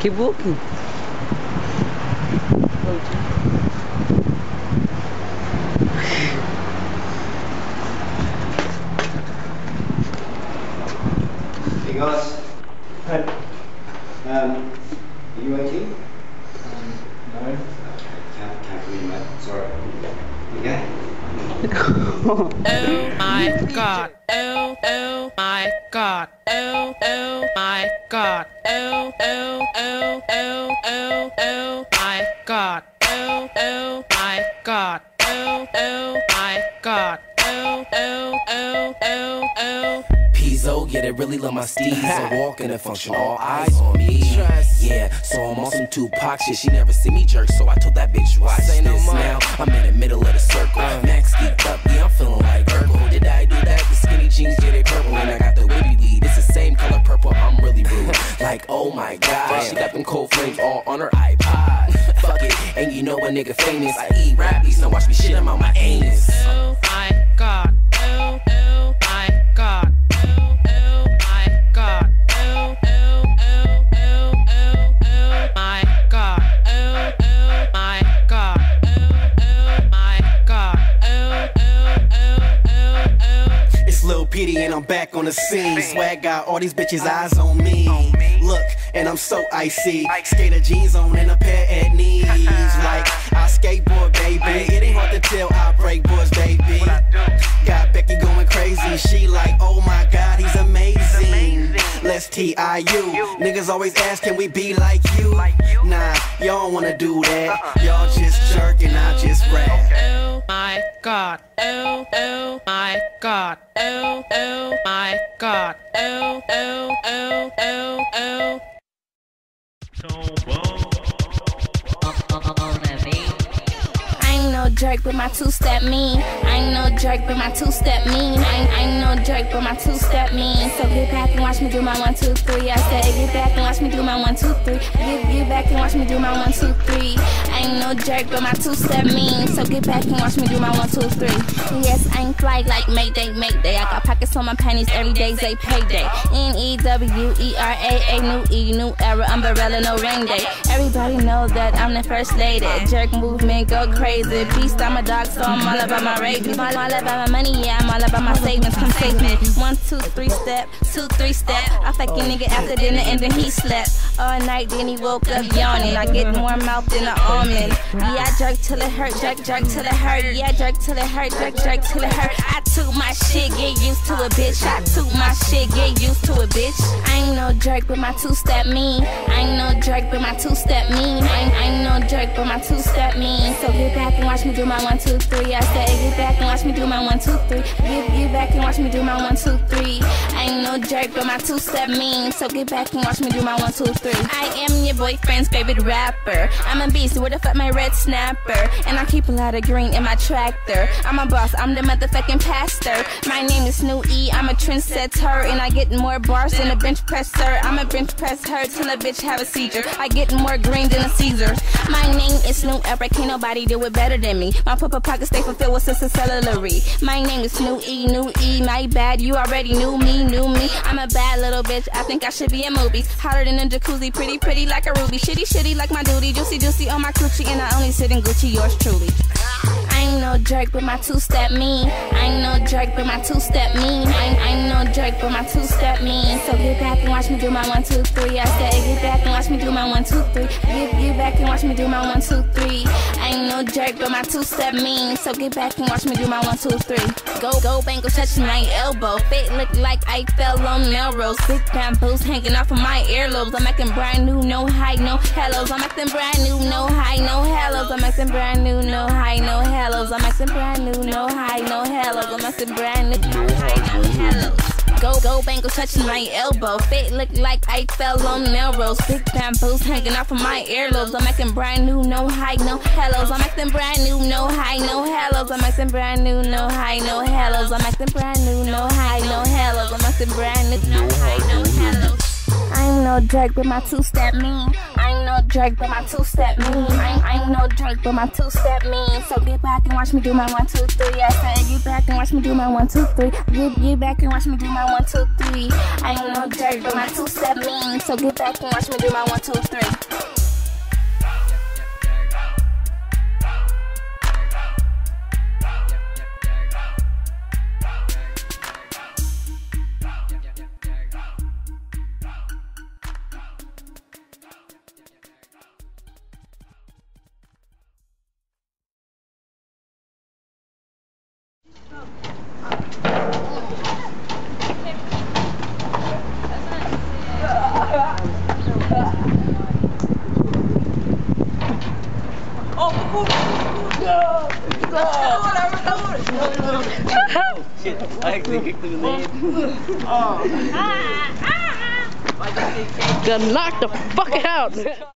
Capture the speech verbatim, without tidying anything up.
Keep walking. Hey guys. Hi. Um, are you eighteen? Um, no. Okay, can't, can't read mate. Sorry. Okay. Oh my god. Oh, oh my god. Oh, oh my god. Oh, oh, oh, oh, oh, oh my god. Oh, oh my god. Oh, oh my god. Oh, oh, oh, oh, oh. Pizzo, yeah, they really love my steez. I walk in and function, all eyes on me. Yeah, so I'm on some Tupac shit. She never see me jerk, so I told that bitch, watch this now. I'm in the middle of the circle. Max geeked up, yeah, I'm feeling like Urkel. Did I do that? The skinny jeans, yeah, they purple. And I got the whippy weed, it's the same color purple. I'm really rude. Like, oh my god, she got them cold flames all on her iPod. Fuck it, and you know a nigga famous. I eat rap beats, now watch me shit, I'm on my anus. Oh my god. Oh, oh my god. Oh, oh my god. Oh, oh, oh, oh, oh, oh my god. Oh, oh my god. Oh, oh my god. Oh, oh, oh, oh, oh. It's Lil Petey and I'm back on the scene. Swag got all these bitches' eyes on me. Look, and I'm so icy. Skater jeans on and a pair at knees. Like, I skateboard, baby. It ain't hard to tell I break boards, baby. Got Becky going crazy. She like, oh my god, he's amazing. Let's T I U. Niggas always ask, can we be like you? Nah, y'all don't wanna do that. Y'all just jerk and I just rap. Oh my god. Oh, oh my god. Oh, oh my god. Oh, oh, oh, oh, oh. I ain't no jerk, but my two-step mean. I ain't no jerk, but my two-step mean. I ain't, I ain't no jerk, but my two-step mean. So get back and watch me do my one, two, three. I said get back and watch me do my one, two, three. Get, get back and watch me do my one, two, three. I ain't no jerk, but my two-step mean. So get back and watch me do my one, two, three. Yes, I ain't fly like Mayday, Mayday. I got pockets on my panties every day's a payday. N E W E R A A, new E, new era, umbrella, no rain day. Everybody knows that I'm the first lady. Jerk movement, go crazy. Beast, I'm a dog, so I'm all about my rape. I'm all about my money, yeah, I'm all about my savings. Come save me. One, two, three step, two, three step. I fuck a nigga after dinner and then he slept all night, then he woke up yawning. I get more mouth than an almond. Yeah, I jerk till it hurt, jerk, jerk till it hurt. Yeah, jerk till it hurt, jerk, jerk till it hurt. I took my shit, get used to a bitch. I took my shit, get used to a bitch. I ain't no jerk, but my two-step mean. I ain't no jerk, but my two-step mean. I ain't, I ain't no jerk, but my two-step mean. So get back and watch me do my one, two, three. I said get back and watch me do my one, two, three. Get, get back and watch me do my one, two, three. I ain't no jerk, but my two-step mean. So get back and watch me do my one, two, three. I am your boyfriend's favorite rapper. I'm a beast, where the fuck my red snapper? And I keep a lot of green in my tractor. I'm a boss, I'm the motherfucking pastor. My name is New E, I'm a trendsetter. And I get more bars than a bench presser. I'm a bench press her till a bitch have a seizure. I get more green than a Caesar. My name is New Era, can't nobody do it better than me. My purple pockets stay fulfilled with sister celery. My name is New E, New E, my bad, you already knew me, knew me. I'm a bad little bitch, I think I should be in movies. Hotter than a jacuzzi, pretty, pretty like a ruby. Shitty, shitty like my duty, juicy, juicy on my coochie. And I only sit in Gucci, yours truly. I ain't no jerk, but my two-step mean. I ain't no jerk, but my two-step mean. I ain't, I ain't no jerk, but my two-step mean. So get back and watch me do my one, two, three. I said get back and watch me do my one, two, three. Get, get back and watch me do my one, two, three. I ain't no jerk, but my two-step mean. So get back and watch me do my one, two, three. Go, go, bangle touching my elbow. Fit look like I fell on Melrose. Big bamboos hanging off of my earlobes. I'm acting brand new, no high, no hellos. I'm acting brand new, no high, no hellos. I'm acting brand new, no high, no hellos. I'm acting brand new, no high, no hellos. I'm acting brand new, no high, no hellos. Go, go, bangle touching my elbow. Fit look like I fell on Melrose. Big bamboos hanging off of my earlobes. I'm acting brand new, no high, no hellos. I'm acting brand new, no high, no hellos. I'm acting brand new, no high, no hellos. I'm acting brand new, no high, no hellos. I'm acting brand new, no high, no hellos. I ain't no jerk, but my two-step mean. I I ain't no Drake, but my two-step mean. I ain't, I ain't no Drake, but my two-step mean. So get back and watch me do my one, two, three. I said get back and watch me do my one, two, three. Get, get back and watch me do my one, two, three. I ain't no Drake, but my two-step mean. So get back and watch me do my one, two, three. Shit, I actually kicked him in the head. Got knocked the fuck out.